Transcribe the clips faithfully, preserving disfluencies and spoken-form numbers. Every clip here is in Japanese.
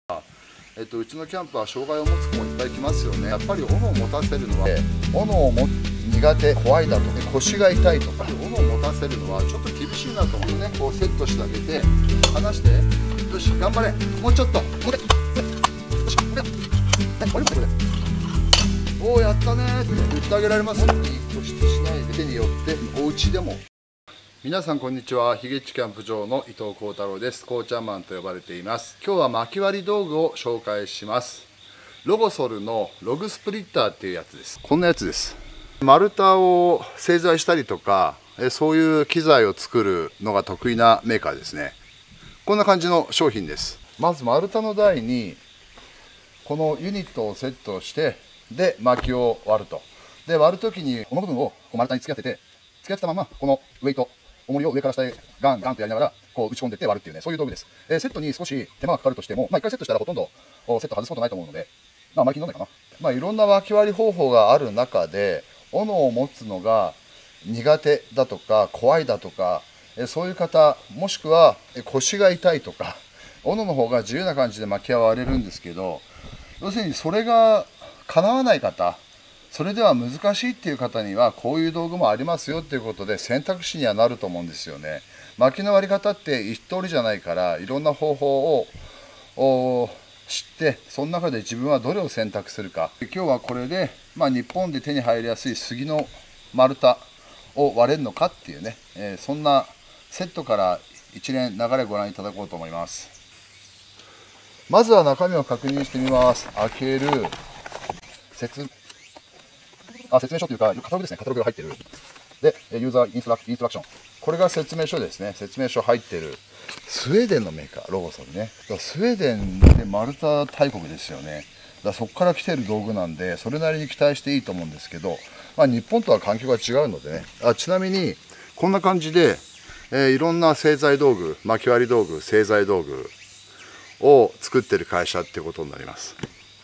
えっと、うちのキャンプは障害を持つ子もいっぱい来ますよね。やっぱり斧を持たせるのは斧をも苦手怖いだとか腰が痛いとか斧を持たせるのはちょっと厳しいなと思うね。こうセットしてあげて離してよし頑張れもうちょっとこれよしこれこれこれおおやったねーって言ってあげられます。いい固執しないで手によってお家でも。皆さんこんにちは。ひげっちキャンプ場の伊藤幸太郎です。こうちゃんマンと呼ばれています。今日は薪割り道具を紹介します。ロゴソルのログスプリッターっていうやつです。こんなやつです。丸太を製材したりとかそういう機材を作るのが得意なメーカーですね。こんな感じの商品です。まず丸太の台にこのユニットをセットしてで薪を割ると。で割る時にこの部分を丸太に付き合ってて付き合ってたままこのウェイト重りを上から下へガンガンとやりながらこう打ち込んでいって割るっていうね、そういう道具です。えー、セットに少し手間がかかるとしても、まあ、いっかいセットしたらほとんどセット外すことないと思うので、まあ、巻きのないかな。まあ、いろんな巻き割り方法がある中で、斧を持つのが苦手だとか怖いだとか、えー、そういう方、もしくは腰が痛いとか、斧の方が自由な感じで巻き割れるんですけど、要するにそれが叶わない方、それでは難しいっていう方にはこういう道具もありますよっていうことで選択肢にはなると思うんですよね。薪の割り方って一通りじゃないからいろんな方法を知ってその中で自分はどれを選択するか。今日はこれで、まあ、日本で手に入りやすい杉の丸太を割れるのかっていうね、えー、そんなセットから一連流れをご覧いただこうと思います。まずは中身を確認してみます。開ける説あ説明書というか、カタログですね、カタログが入ってる。で、ユーザーインストラク、インストラクション。これが説明書ですね、説明書入ってる。スウェーデンのメーカー、ロゴソルね。だスウェーデンで丸太大国ですよね。だそこから来てる道具なんで、それなりに期待していいと思うんですけど、まあ、日本とは環境が違うのでね。あちなみに、こんな感じで、えー、いろんな製材道具、薪割り道具、製材道具を作ってる会社っていうことになります。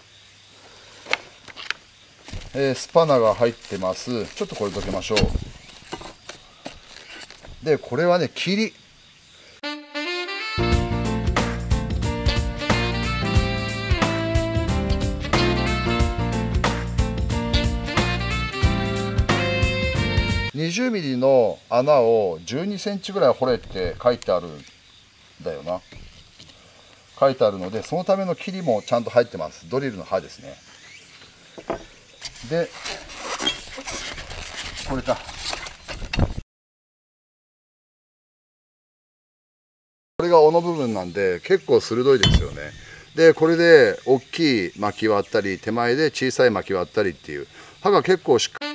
えー、スパナが入ってます。ちょっとこれどけましょう。でこれはね霧にじゅうミリの穴をじゅうにセンチぐらい掘れって書いてあるんだよな。書いてあるのでそのための霧もちゃんと入ってます。ドリルの刃ですね。でこれかこれが尾の部分なんで結構鋭いですよね。でこれで大きい薪割ったり手前で小さい薪割ったりっていう刃が結構しっかり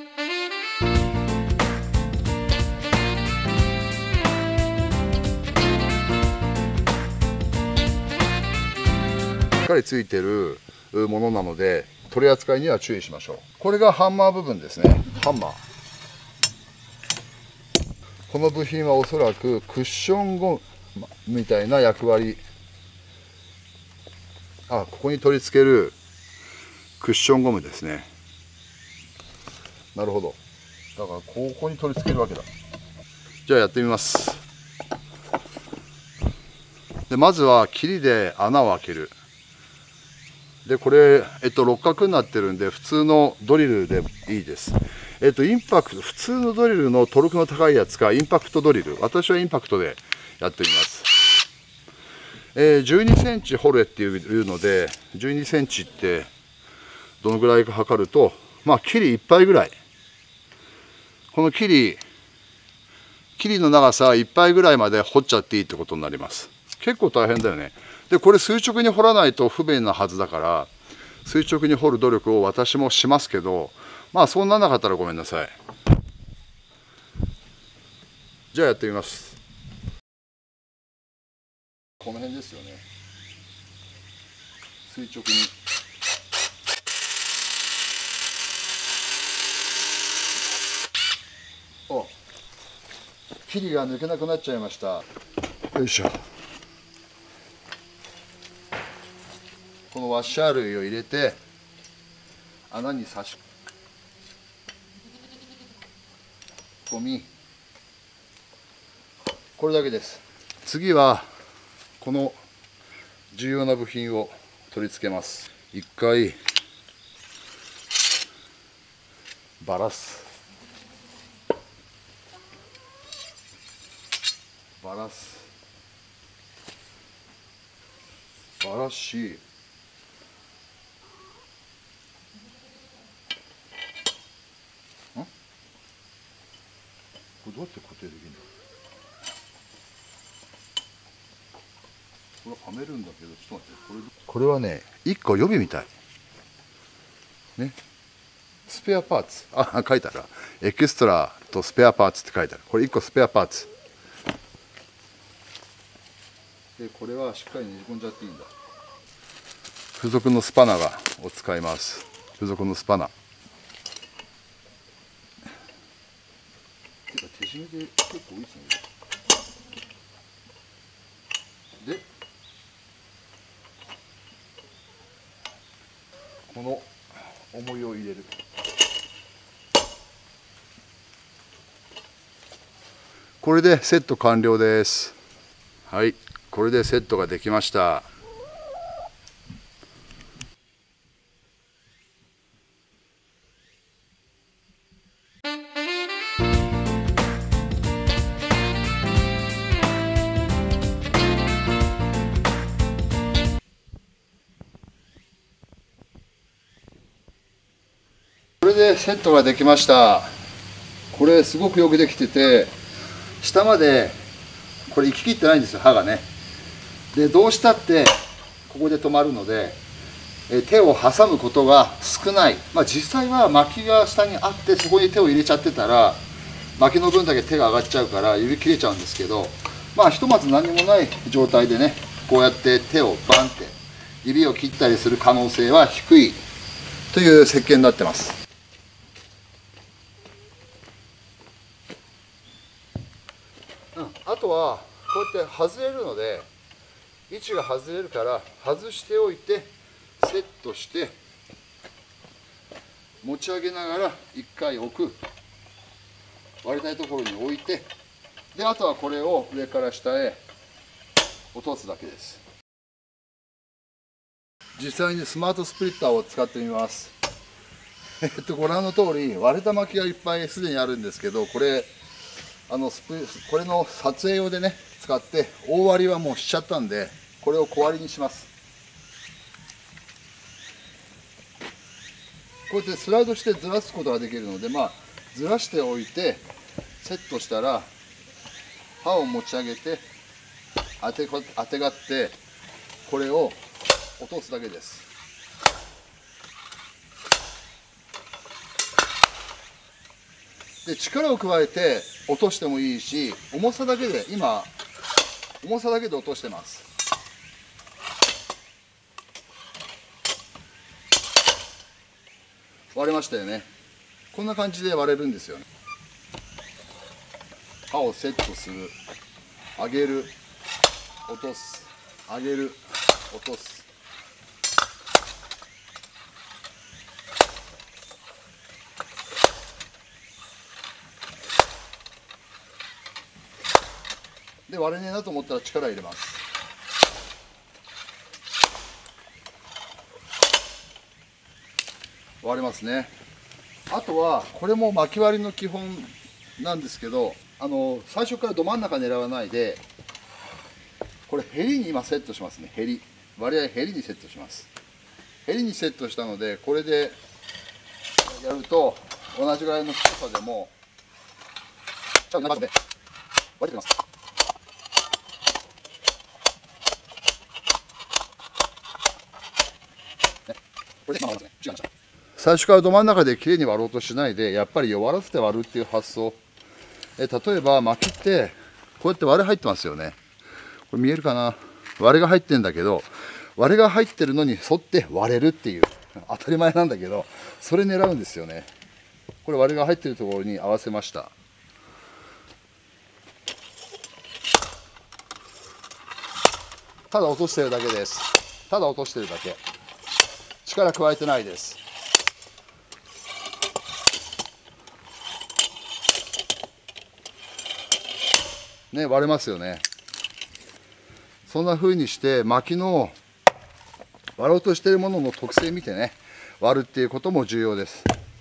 しっかりついてるものなので取り扱いには注意しましょう。これがハンマー部分ですね。ハンマーこの部品はおそらくクッションゴムみたいな役割。あここに取り付けるクッションゴムですね。なるほど。だからここに取り付けるわけだ。じゃあやってみます。でまずは霧で穴を開ける。でこれ、えっと、六角になってるんで普通のドリルでいいです。えっとインパクト普通のドリルのトルクの高いやつかインパクトドリル。私はインパクトでやってみます。えー、じゅうにセンチ掘れっていうのでじゅうにセンチってどのぐらいか測るとまあキリいっぱいぐらい。このキリキリの長さいっぱいぐらいまで掘っちゃっていいってことになります。結構大変だよね。でこれ垂直に掘らないと不便なはずだから垂直に掘る努力を私もしますけどまあそうならなかったらごめんなさい。じゃあやってみます。この辺ですよね。垂直におキリが抜けなくなっちゃいました。よいしょ。このワッシャー類を入れて穴に差し込みこれだけです。次はこの重要な部品を取り付けます。一回バラすバラすバラし、んこれどうやって固定できるんだ。これははめるんだけど、ちょっと待って、これこれはねいっこ予備みたいね。スペアパーツ、あ、書いてある。エクストラとスペアパーツって書いてある。これいっこスペアパーツで、これはしっかりねじ込んじゃっていいんだ。付属のスパナがを使います。付属のスパナてか手締めで結構多いですね。でこの重りを入れる。これでセット完了です。はい、これでセットができました。これでセットができました。これすごくよくできてて、下までこれ行ききってないんですよ、刃がね。でどうしたってここで止まるので、え手を挟むことが少ない。まあ、実際は巻きが下にあってそこに手を入れちゃってたら巻きの分だけ手が上がっちゃうから指切れちゃうんですけど、まあひとまず何もない状態でね、こうやって手をバンって指を切ったりする可能性は低いという設計になってます。うん、あとはこうやって外れるので位置が外れるから外しておいてセットして持ち上げながらいっかい置く、割れないところに置いて、であとはこれを上から下へ落とすだけです。実際にスマートスプリッターを使ってみます。えっとご覧の通り割れた巻きがいっぱいすでにあるんですけど、これあのスプこれの撮影用でね使って大割りはもうしちゃったんで、これを小割りにします。こうやってスライドしてずらすことができるので、まあずらしておいてセットしたら刃を持ち上げて当て当てがってこれを落とすだけです。で力を加えて落としてもいいし、重さだけで今重さだけで落としてます。割れましたよね。こんな感じで割れるんですよね。刃をセットする、上げる、落とす、上げる、落とす。で割れねえなと思ったら力入れます。割れますね。あとはこれも巻き割りの基本なんですけど、あの最初からど真ん中狙わないで、これヘリに今セットしますね。ヘリ割合ヘリにセットします。ヘリにセットしたので、これでやると同じぐらいの太さでも割れてきます。最初からど真ん中できれいに割ろうとしないで、やっぱり弱らせて割るっていう発想。え例えば巻きってこうやって割れ入ってますよね。これ見えるかな。割れが入ってるんだけど、割れが入ってるのに沿って割れるっていう、当たり前なんだけどそれ狙うんですよね。これ割れが入ってるところに合わせました。ただ落としてるだけです。ただ落としてるだけ。力加えてないです。ね、割れますよね。そんな風にして巻きの割ろうとしているものの特性見てね、割るっていうことも重要です。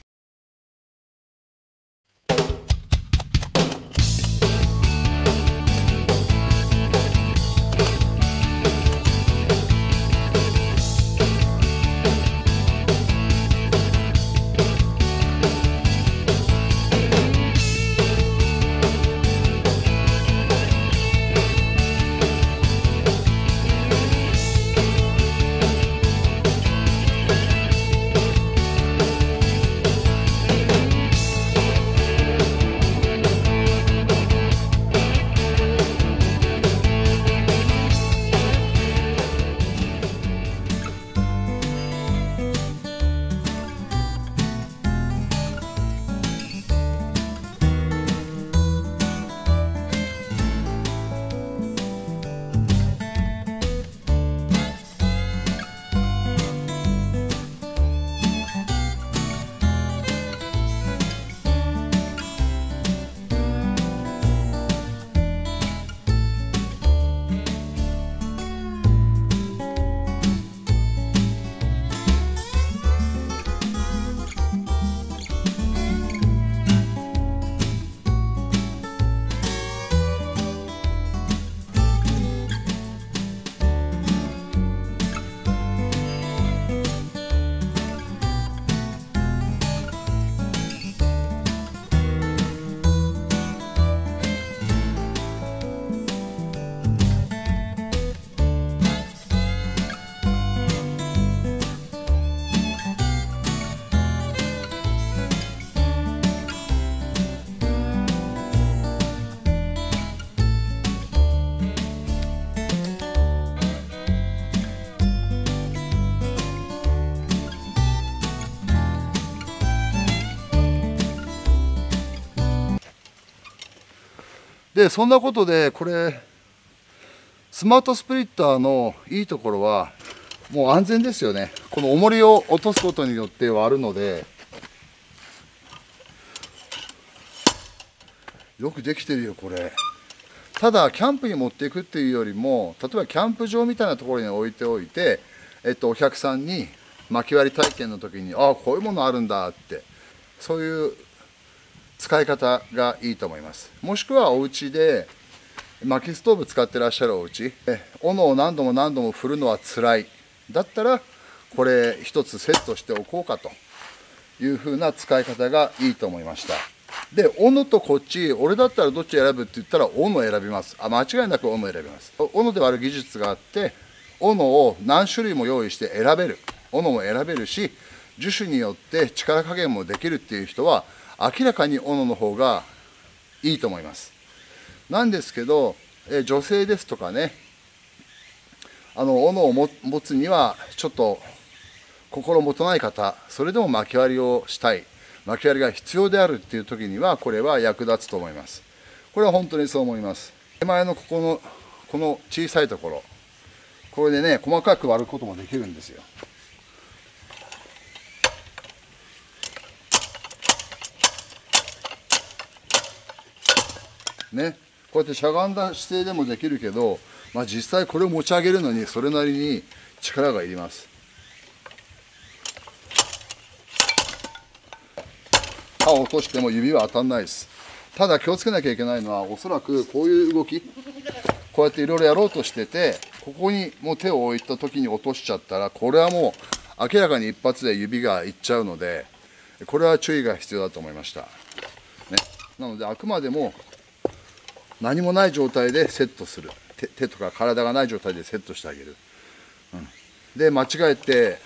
でそんなことで、これスマートスプリッターのいいところはもう安全ですよね。この重りを落とすことによって割るので、よくできてるよこれ。ただキャンプに持っていくっていうよりも、例えばキャンプ場みたいなところに置いておいて、えっと、お客さんに薪割り体験の時に、ああこういうものあるんだって、そういう使い方がいいと思います。もしくはお家で薪ストーブ使ってらっしゃるお家、斧を何度も何度も振るのはつらいだったら、これ一つセットしておこうかというふうな使い方がいいと思いました。で斧とこっち、俺だったらどっち選ぶって言ったら斧を選びます。あ間違いなく斧を選びます。斧で割る技術があって、斧を何種類も用意して選べる、斧も選べるし、樹種によって力加減もできるっていう人は明らかに斧の方がいいと思います。なんですけど、え女性ですとかね、あの斧を持つにはちょっと心もとない方、それでも薪割りをしたい、薪割りが必要であるっていう時には、これは役立つと思います。これは本当にそう思います。手前のここのこの小さいところ、これでね細かく割ることもできるんですよ。ね、こうやってしゃがんだ姿勢でもできるけど、まあ、実際これを持ち上げるのにそれなりに力がいります。刃を落としても指は当たんないです。ただ気をつけなきゃいけないのは、おそらくこういう動き、こうやっていろいろやろうとしてて、ここにもう手を置いた時に落としちゃったら、これはもう明らかに一発で指がいっちゃうので、これは注意が必要だと思いました、ね、なのであくまでも何もない状態でセットする、 手, 手とか体がない状態でセットしてあげる、うん、で間違えて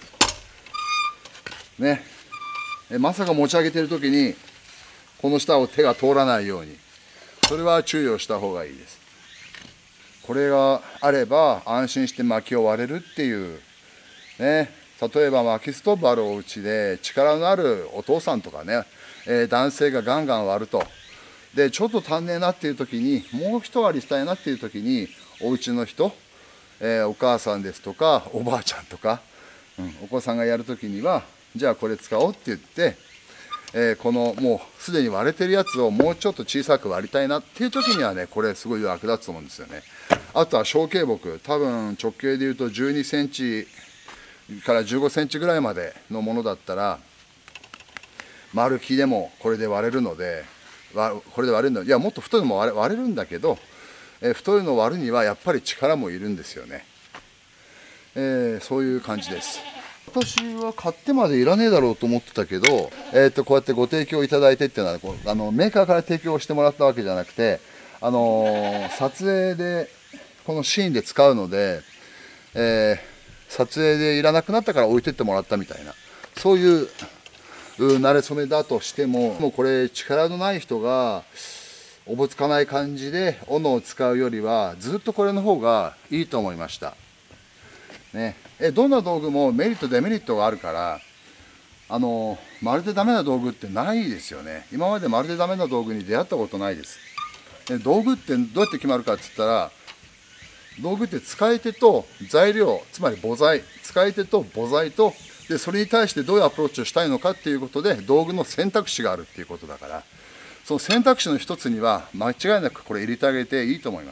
ね、まさか持ち上げてる時にこの下を手が通らないように、それは注意をした方がいいです。これがあれば安心して薪を割れるっていうね。例えば薪ストーブあるお家で力のあるお父さんとかね、えー、男性がガンガン割ると、でちょっと足んねえなっていう時に、もう一割りしたいなっていう時に、お家の人、えー、お母さんですとかおばあちゃんとか、うん、お子さんがやる時には、じゃあこれ使おうって言って、えー、このもうすでに割れてるやつをもうちょっと小さく割りたいなっていう時にはね、これすごい役立つと思うんですよね。あとは小径木、多分直径でいうとじゅうにセンチからじゅうごセンチぐらいまでのものだったら丸木でもこれで割れるので、これで割れるの、いやもっと太いのも割れ、割れるんだけど、えー、太いのを割るにはやっぱり力もいるんですよね。えー、そういう感じです。私は買ってまでいらねえだろうと思ってたけど、えー、とこうやってご提供いただいてっていうのはこうあのメーカーから提供してもらったわけじゃなくて、あのー、撮影でこのシーンで使うので、えー、撮影でいらなくなったから置いてってもらったみたいな、そういう慣れ初めだとしても、もうこれ力のない人がおぼつかない感じで斧を使うよりはずっとこれの方がいいと思いました。ね、えどんな道具もメリットデメリットがあるから、あのまるでダメな道具ってないですよね。今までまるでダメな道具に出会ったことないです。で道具ってどうやって決まるかって言ったら、道具って使い手と材料、つまり母材、使い手と母材とでそれに対してどういうアプローチをしたいのかっていうことで道具の選択肢があるっていうことだから、その選択肢の一つには間違いなくこれ入れてあげていいと思います。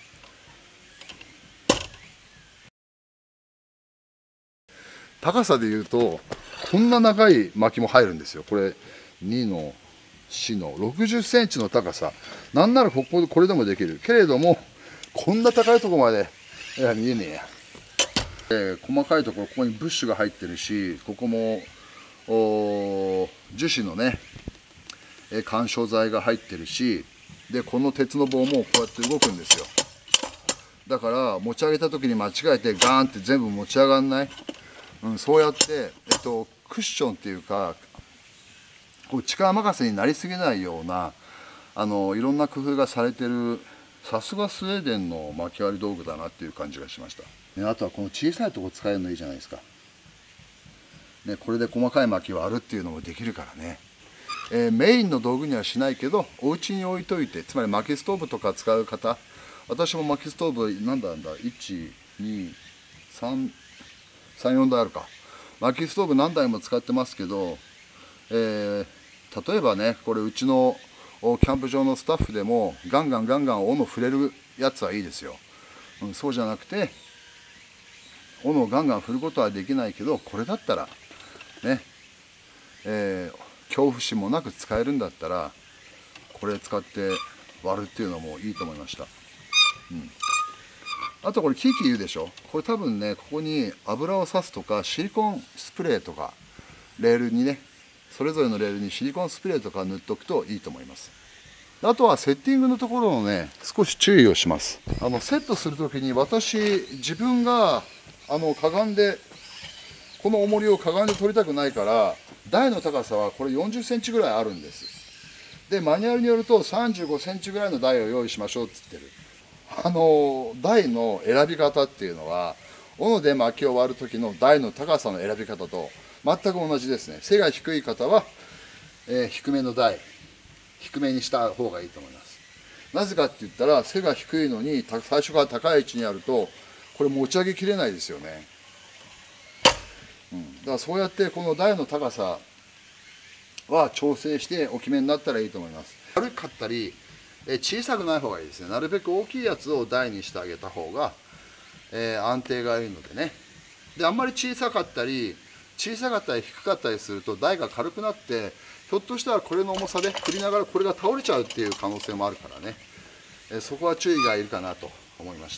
高さでいうとこんな長い薪も入るんですよ。これにのよんのろくじゅっセンチの高さ、なんならこここれでもできるけれども、こんな高いところまでいや見えねえや、えー、細かいところここにブッシュが入ってるし、ここも樹脂のね緩衝材が入ってるし、でこの鉄の棒もこうやって動くんですよ。だから持ち上げた時に間違えてガーンって全部持ち上がんない。うん、そうやって、えっと、クッションっていうかこう力任せになりすぎないようなあのいろんな工夫がされてる、さすがスウェーデンの薪割り道具だなっていう感じがしました、ね、あとはこの小さいとこ使えるのいいじゃないですか、ね、これで細かい薪割るっていうのもできるからね、えー、メインの道具にはしないけどお家に置いといて、つまり薪ストーブとか使う方、私も薪ストーブなんだなんだいちにさんさんよんだいあるか、薪ストーブ何台も使ってますけど、えー、例えばねこれうちのキャンプ場のスタッフでもガンガンガンガン斧触れるやつはいいですよ、うん、そうじゃなくて斧をガンガン振ることはできないけど、これだったらね、えー、恐怖心もなく使えるんだったらこれ使って割るっていうのもいいと思いました、うん、あとこれキーキー言うでしょ、これ多分ねここに油を刺すとかシリコンスプレーとかレールにね、それぞれのレールにシリコンスプレーとか塗っておくといいと思います。あとはセッティングのところのね少し注意をします。あのセットする時に私自分があのかがんでこの重りをかがんで取りたくないから台の高さはこれよんじゅっセンチぐらいあるんです。でマニュアルによるとさんじゅうごセンチぐらいの台を用意しましょうっつってる。あの台の選び方っていうのは斧で薪を割る時の台の高さの選び方と全く同じですね。背が低い方は、えー、低めの台低めにした方がいいと思います。なぜかって言ったら背が低いのに最初から高い位置にあるとこれ持ち上げきれないですよね、うん、だからそうやってこの台の高さは調整してお決めになったらいいと思います。軽かったりえ小さくない方がいいですね。なるべく大きいやつを台にしてあげた方が、えー、安定がいいのでね。であんまり小さかったり小さかったり低かったりすると台が軽くなってひょっとしたらこれの重さで振りながらこれが倒れちゃうっていう可能性もあるからね、えー、そこは注意がいるかなと思いました。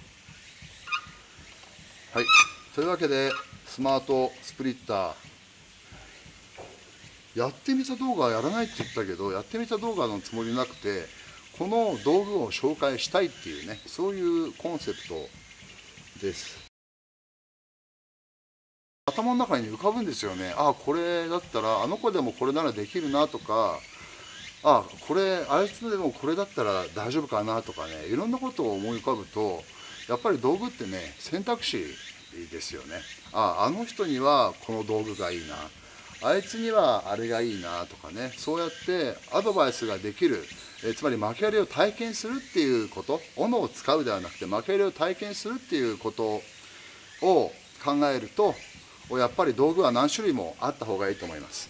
はい、というわけでスマートスプリッターやってみた動画はやらないって言ったけど、やってみた動画のつもりなくてこの道具を紹介したいっていうね、そういうコンセプトです。頭の中に浮かぶんですよね。ああこれだったらあの子でもこれならできるなとか、ああこれあいつでもこれだったら大丈夫かなとかね、いろんなことを思い浮かぶとやっぱり道具ってね選択肢ですよね。あああの人にはこの道具がいいな、あいつにはあれがいいなとかね、そうやってアドバイスができる、えつまり薪割りを体験するっていうこと、斧を使うではなくて薪割りを体験するっていうことを考えるとやっぱり道具は何種類もあった方がいいと思います。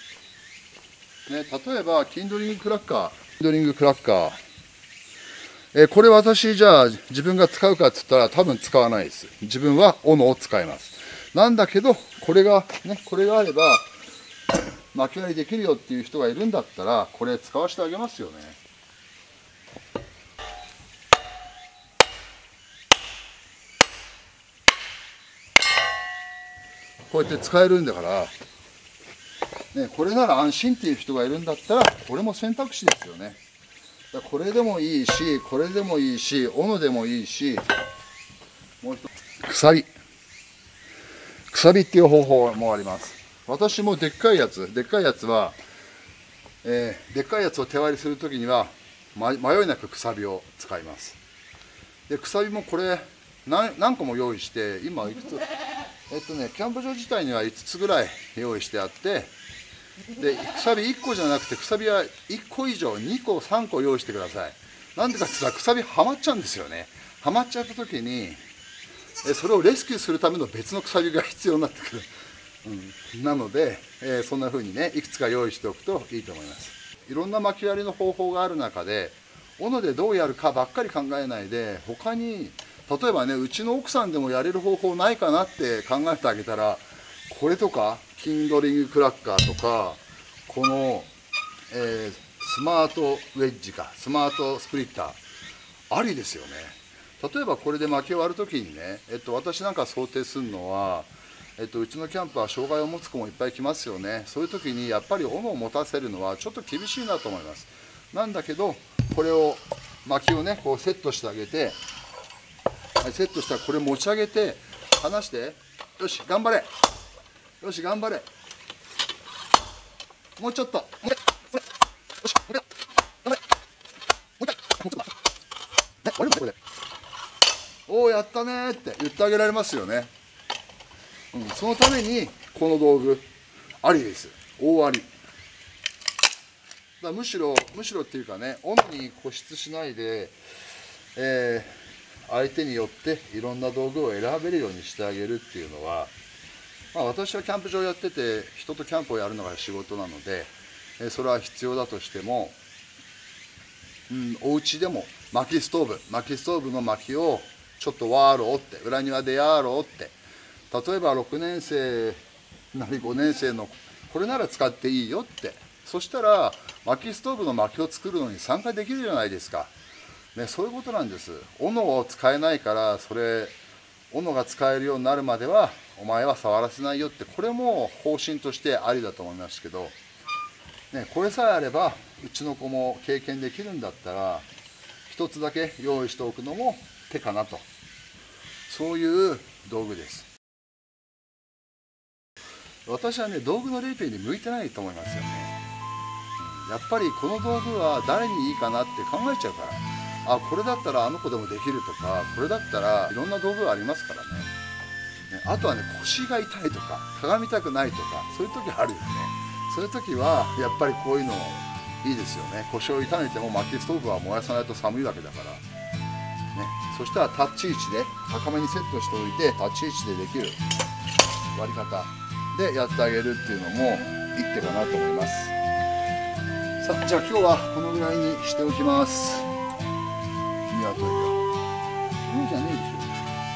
ね、例えばキンドリングクラッカー、キンドリングクラッカー、 えー、これ私じゃあ自分が使うかっつったら多分使わないです。自分は斧を使います。なんだけどこれがね、これがあれば巻き割りできるよっていう人がいるんだったらこれ使わせてあげますよね。こうやって使えるんだから、ね、これなら安心っていう人がいるんだったらこれも選択肢ですよね。これでもいいし、これでもいいし、斧でもいいし、もう一つくさび、くさびっていう方法もあります。私もでっかいやつ、でっかいやつは、えー、でっかいやつを手割りするときには、ま、迷いなくくさびを使います。で、くさびもこれ何、何個も用意して、今いくつ、えっとね、キャンプ場自体にはいつつぐらい用意してあって、で、くさびいっこじゃなくて、くさびはいっこ以上、にこ、さんこ用意してください。なんでかって言ったら、くさびはまっちゃうんですよね。はまっちゃった時に、えそれをレスキューするための別のくさびが必要になってくる。うん、なので、えー、そんな風にね、いくつか用意しておくといいと思います。いろんな巻き割りの方法がある中で、斧でどうやるかばっかり考えないで、他に、例えばね、うちの奥さんでもやれる方法ないかなって考えてあげたら、これとか、キンドリングクラッカーとか、この、えー、スマートウェッジか、スマートスプリッター、ありですよね。例えばこれで巻き割るときにね、えっと、私なんか想定するのは、えっと、うちのキャンプは障害を持つ子もいっぱい来ますよね。そういう時にやっぱり斧を持たせるのはちょっと厳しいなと思います。なんだけど、これを、巻きをね、こうセットしてあげて、はい、セットしたらこれ持ち上げて、離して、よし、頑張れ。よし、頑張れ。もうちょっと。もうよし、頑張れ。頑張れ。もう一回。もうちょっと。ね、終わりまこれで。おお、やったねーって言ってあげられますよね。うん、そのために、この道具、ありです。大あり。だむしろ、むしろっていうかね、斧に固執しないで、えー、相手によっていろんな道具を選べるようにしてあげるっていうのは、まあ、私はキャンプ場やってて人とキャンプをやるのが仕事なので、えそれは必要だとしても、うん、お家でも薪ストーブ薪ストーブの薪をちょっとワーローって裏庭でやろうって、例えばろくねん生なりごねん生のこれなら使っていいよって、そしたら薪ストーブの薪を作るのに参加できるじゃないですか、ね、そういうことなんです。斧を使えないからそれ斧が使えるようになるまではお前は触らせないよって、これも方針としてありだと思いますけど、ね、これさえあればうちの子も経験できるんだったら一つだけ用意しておくのも手かなと、そういう道具です。私はね、道具のレペに向いてないと思いますよね。やっぱりこの道具は誰にいいかなって考えちゃうから、あ、これだったらあの子でもできるとか、これだったらいろんな道具がありますからね。あとはね、腰が痛いとかかがみたくないとか、そういう時あるよね。そういう時はやっぱりこういうのいいですよね。腰を痛めても薪ストーブは燃やさないと寒いわけだから、ね、そしたらタッチ位置で高めにセットしておいて、タッチ位置でできる割り方でやってあげるっていうのも一手かなと思います。さあ、じゃあ今日はこのぐらいにしておきます。ニワトリがそうじゃねえでしょ。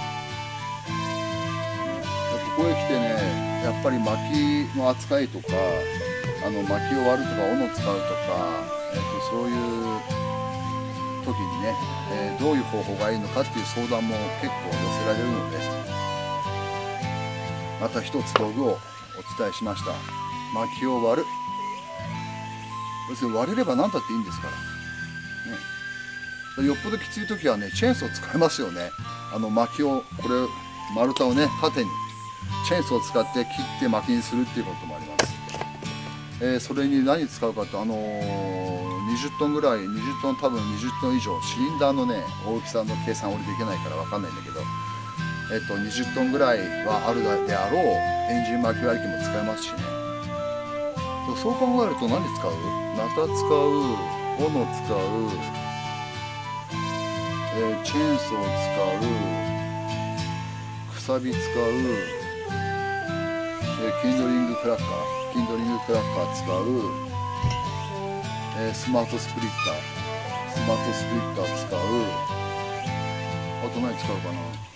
ここへ来てね、やっぱり薪の扱いとか、あの薪を割るとか斧使うとか、えっと、そういう時にね、えー、どういう方法がいいのかっていう相談も結構寄せられるので、また一つ道具をお伝えしました。薪を割る、要するに割れれば何だっていいんですから、ね、よっぽどきつい時はね、チェーンソー使えますよね。あの薪をこれ丸太をね、縦にチェーンソーを使って切って薪にするっていうこともあります。えー、それに何使うかって、あのー、にじゅっトンぐらい、にじゅっトン、多分にじゅっトン以上、シリンダーのね大きさの計算俺できないから分かんないんだけど、えっと、にじゅっトンぐらいはあるであろうエンジン巻き割り機も使えますしね。そう考えると何使う？ナタ使う、斧使う、えー、チェーンソー使う、くさび使う、えー、キンドリングクラッカー、キンドリングクラッカー使う、えー、スマートスプリッター、 バットスプリッター使う。あと何使うかな。